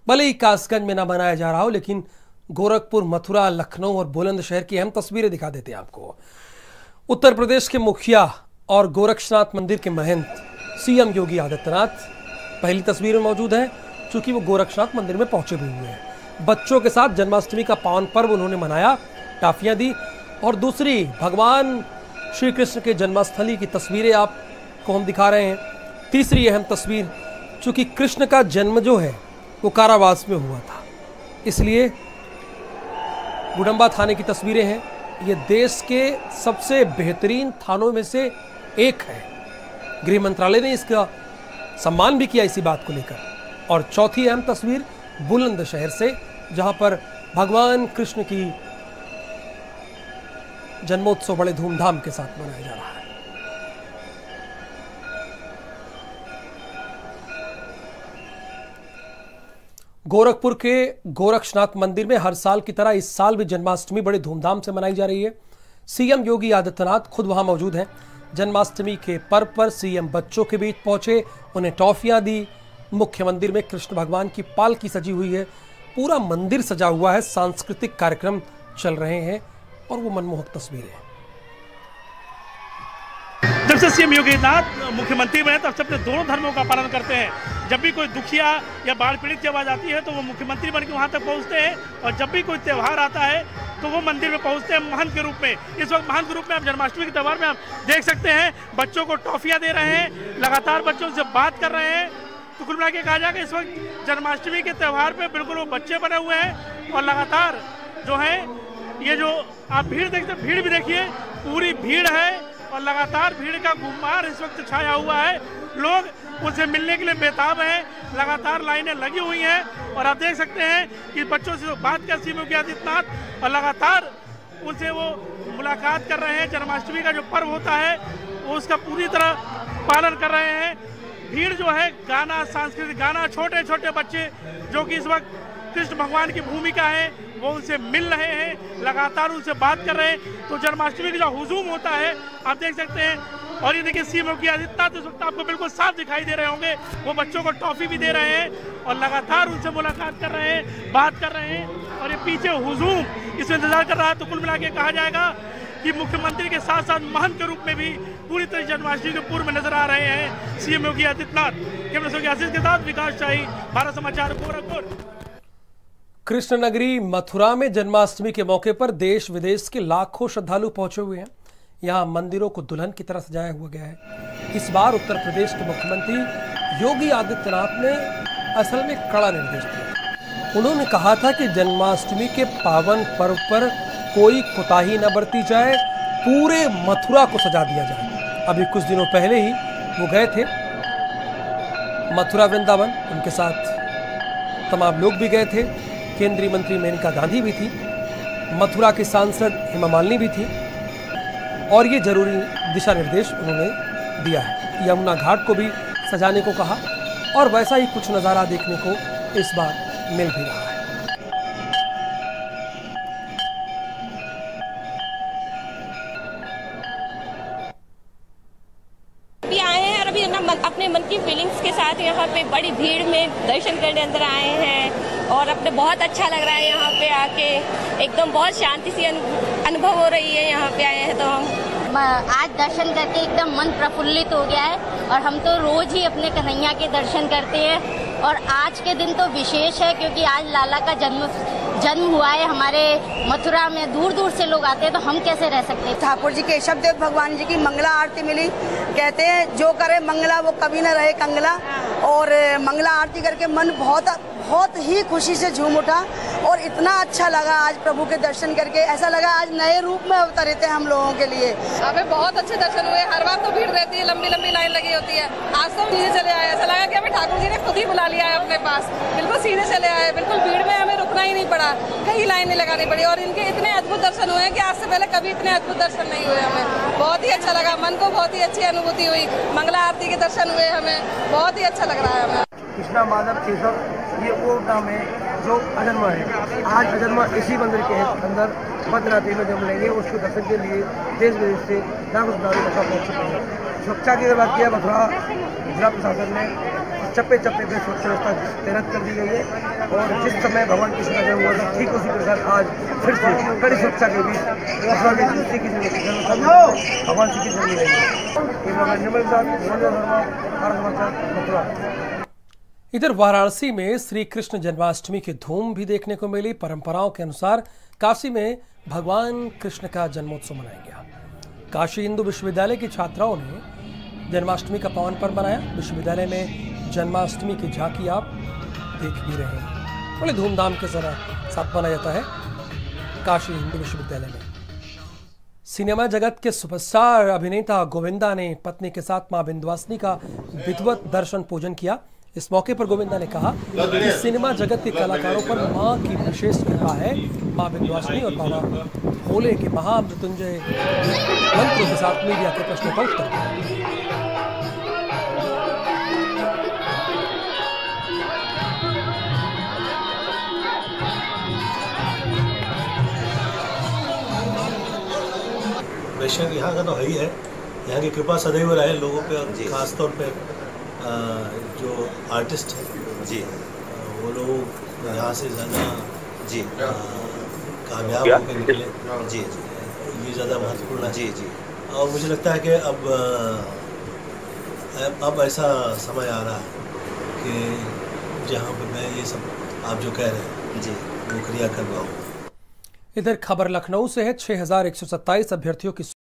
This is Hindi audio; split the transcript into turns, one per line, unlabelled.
भले ही कासगंज में ना बनाया जा रहा हो, लेकिन गोरखपुर, मथुरा, लखनऊ और बुलंदशहर की अहम तस्वीरें दिखा देते हैं आपको। उत्तर प्रदेश के मुखिया और गोरक्षनाथ मंदिर के महंत सीएम योगी आदित्यनाथ पहली तस्वीर में मौजूद हैं, चूंकि वो गोरक्षनाथ मंदिर में पहुंचे भी हुए हैं। बच्चों के साथ जन्माष्टमी का पावन पर्व उन्होंने मनाया, टाफियां दी। और दूसरी भगवान श्री कृष्ण के जन्मस्थली की तस्वीरें आपको हम दिखा रहे हैं। तीसरी अहम तस्वीर, चूंकि कृष्ण का जन्म जो है वो कारावास में हुआ था, इसलिए गुडम्बा थाने की तस्वीरें हैं। ये देश के सबसे बेहतरीन थानों में से एक है। गृह मंत्रालय ने इसका सम्मान भी किया इसी बात को लेकर। और चौथी अहम तस्वीर बुलंदशहर से, जहां पर भगवान कृष्ण की जन्मोत्सव बड़े धूमधाम के साथ मनाया जा रहा है। गोरखपुर के गोरक्षनाथ मंदिर में हर साल की तरह इस साल भी जन्माष्टमी बड़े धूमधाम से मनाई जा रही है। सीएम योगी आदित्यनाथ खुद वहां मौजूद हैं। जन्माष्टमी के पर्व पर सीएम बच्चों के बीच पहुंचे, उन्हें टॉफियां दी। मुख्य मंदिर में कृष्ण भगवान की पालकी सजी हुई है, पूरा मंदिर सजा हुआ है, सांस्कृतिक कार्यक्रम चल रहे हैं और वो मनमोहक तस्वीरें हैं।
जब से सीएम योगी आदित्यनाथ मुख्यमंत्री बने तब से अपने दोनों धर्मों का पालन करते हैं। जब भी कोई दुखिया या बाढ़ पीड़ित की आवाज़ आती है तो वो मुख्यमंत्री बन के वहाँ तक पहुँचते हैं, और जब भी कोई त्यौहार आता है तो वो मंदिर में पहुँचते हैं महंत के रूप में। इस वक्त महंत के रूप में आप जन्माष्टमी के त्यौहार में आप देख सकते हैं, बच्चों को टॉफियाँ दे रहे हैं, लगातार बच्चों से बात कर रहे हैं। तो कुल मिला के कहा जाए कि इस वक्त जन्माष्टमी के त्यौहार पर बिल्कुल वो बच्चे बने हुए हैं, और लगातार जो है ये जो आप भीड़ देखते हैं, भीड़ भी देखिए, पूरी भीड़ है और लगातार भीड़ का गुम्बार इस वक्त छाया हुआ है। लोग उनसे मिलने के लिए बेताब हैं, लगातार लाइनें लगी हुई हैं। और आप देख सकते हैं कि बच्चों से बात कर सीएम योगी आदित्यनाथ, और लगातार उनसे वो मुलाकात कर रहे हैं। जन्माष्टमी का जो पर्व होता है वो उसका पूरी तरह पालन कर रहे हैं। भीड़ जो है, गाना, सांस्कृतिक गाना, छोटे छोटे बच्चे जो कि इस वक्त कृष्ण भगवान की भूमिका है वो उनसे मिल रहे हैं, लगातार उनसे बात कर रहे हैं। तो जन्माष्टमी का जो हुजूम होता है आप देख सकते हैं। और ये देखिए सीएम योगी आदित्यनाथ इस वक्त आपको बिल्कुल साफ दिखाई दे रहे होंगे, वो बच्चों को टॉफी भी दे रहे हैं और लगातार उनसे मुलाकात कर रहे हैं, बात कर रहे हैं। और ये पीछे हुजूम इसमें इंतजार कर रहा है। तो कुल मिला के कहा जाएगा कि मुख्यमंत्री के साथ साथ महंत के रूप में भी पूरी तरह जन्माष्टमी के पूर्व में नजर आ रहे हैं सीएम योगी आदित्यनाथ। कैमरा आशीष के साथ विकास शाही, भारत समाचार, गोरखपुर।
कृष्ण नगरी मथुरा में जन्माष्टमी के मौके पर देश विदेश के लाखों श्रद्धालु पहुंचे हुए हैं। यहां मंदिरों को दुल्हन की तरह सजाया हुआ गया है। इस बार उत्तर प्रदेश के मुख्यमंत्री योगी आदित्यनाथ ने असल में कड़ा निर्देश दिया। उन्होंने कहा था कि जन्माष्टमी के पावन पर्व पर कोई कोताही न बरती जाए, पूरे मथुरा को सजा दिया जाए। अभी कुछ दिनों पहले ही वो गए थे मथुरा वृंदावन, उनके साथ तमाम लोग भी गए थे। केंद्रीय मंत्री मेनका गांधी भी थी, मथुरा की सांसद हेमा मालिनी भी थी, और ये जरूरी दिशा निर्देश उन्होंने दिया है। यमुना घाट को भी सजाने को कहा, और वैसा ही कुछ नज़ारा देखने को इस बार मिल भी रहा है।
अपने मन की फीलिंग्स के साथ यहाँ पे बड़ी भीड़ में दर्शन करने अंदर आए हैं, और अपने बहुत अच्छा लग रहा है यहाँ पे आके। एकदम बहुत शांति सी अनुभव हो रही है यहाँ पे आए हैं तो हम।
आज दर्शन करके एकदम मन प्रफुल्लित हो गया है, और हम तो रोज ही अपने कन्हैया के दर्शन करते हैं, और आज के दिन तो विशेष है क्योंकि आज लाला का जन्म हुआ है हमारे मथुरा में। दूर दूर से लोग आते हैं, तो हम कैसे रह सकते हैं।
ठाकुर जी केशव देव भगवान जी की मंगला आरती मिली। कहते हैं जो करे मंगला वो कभी न रहे कंगला, और मंगला आरती करके मन बहुत ही खुशी से झूम उठा, और इतना अच्छा लगा आज प्रभु के दर्शन करके। ऐसा लगा आज नए रूप में अवतरे थे हम लोगों के लिए।
हमें बहुत अच्छे दर्शन हुए। हर बार तो भीड़ रहती है, लंबी लंबी लाइन लगी होती है, आज तो सीधे चले आए। ऐसा लगा कि हमें ठाकुर जी ने खुद ही बुला लिया है अपने पास, बिल्कुल सीधे चले आए। बिल्कुल भीड़ में हमें रुकना ही नहीं पड़ा, कहीं लाइन नहीं लगानी पड़ी, और इनके इतने अद्भुत दर्शन हुए कि आज से पहले कभी इतने अद्भुत दर्शन नहीं हुए हमें। बहुत ही अच्छा लगा, मन को बहुत ही अच्छी अनुभूति हुई। मंगला आरती के दर्शन हुए, हमें बहुत ही अच्छा लग रहा है। हमें
कृष्णा माधव केशव ये वो नाम है जो अजन्मा है। आज अजन्मा इसी मंदिर के अंदर बद्रीनाथ में जब लेंगे, उसके दर्शन के लिए देश विदेश से लाखों श्रद्धालु पहुँच चुके हैं। सुरक्षा की बात किया मथुरा जिला प्रशासन ने चप्पे चप्पे पे सुरक्षा व्यवस्था तैनात कर दी गई है। और जिस समय भगवान कृष्ण का जन्म हुआ था ठीक उसी प्रकार आज फिर से कड़ी सुरक्षा के बीच भगवान श्री कृष्ण की मथुरा।
इधर वाराणसी में श्री कृष्ण जन्माष्टमी की धूम भी देखने को मिली। परंपराओं के अनुसार काशी में भगवान कृष्ण का जन्मोत्सव मनाया गया। काशी हिंदू विश्वविद्यालय की छात्राओं ने जन्माष्टमी का पावन पर्व मनाया। विश्वविद्यालय में जन्माष्टमी की झांकी आप देख भी रहे हैं। बड़े धूमधाम के साथ मनाया जाता है काशी हिंदू विश्वविद्यालय में। सिनेमा जगत के सुपरस्टार अभिनेता गोविंदा ने पत्नी के साथ मां विंध्यवासिनी का विधिवत दर्शन पूजन किया। इस मौके पर गोविंदा ने कहा कि सिनेमा जगत के कलाकारों पर मां की विशेष कृपा है। मां विंध्यवासिनी और बाबा भोले के महामृत्युंजय मंत्रों के साथ मीडिया के प्रश्नों का उत्तर दिया।
वैष्णव यहाँ का तो है ही है। यहाँ की कृपा सदैव रहे लोगों पे, और खासतौर पे जो आर्टिस्ट हैं जी, वो लोग यहाँ से ज़्यादा जी कामयाब होकर निकले जी, ये ज़्यादा महत्वपूर्ण है जी। और मुझे लगता है कि अब ऐसा समय आ रहा है कि जहाँ पर मैं ये सब आप जो कह रहे हैं जी वो क्रिया कर पाऊँ।
इधर खबर लखनऊ से है। 6127 अभ्यर्थियों की